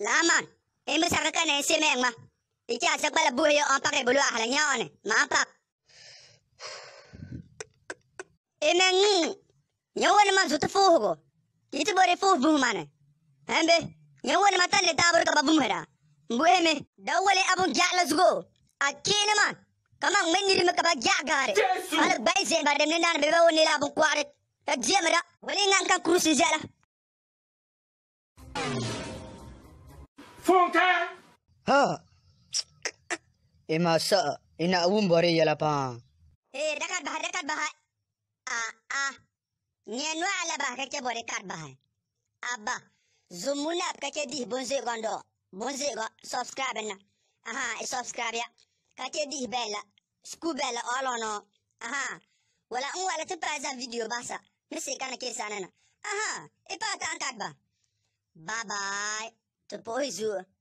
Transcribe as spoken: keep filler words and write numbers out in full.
Laman. Imo sa kakane si Meng ma. Ika sa pala buhay yung pakai bulu ahlang yaon eh. Mapak. Emeng. Yawan naman suta fuho ko. Itu bore fuho buho mana. Hembe. Yawan naman tali tabur ka babumera. Buhe me. Dawale abong jala sugo. Aki naman. Kamang meniri makapagya gare. Alag baise ba dem nana bebaw nila abong kwaret. Kajia mera. Wali nga ka krusi jala. Funke. Ha. Emasa ina umbore yala pa. Eh dekat bah dekat bah. Ah ah. Nyenwa ala bah kake bore kat bah. Abba. Zumuna kake di bonze gondo. Bonze go subscribe na. Aha, subscribe ya. Kake di bella. Sku bella olono. Aha. Wala un wala tepaza video basa. Misi kana kesana na. Aha, ipa ka angkat ba. Bye bye. Tepoizu.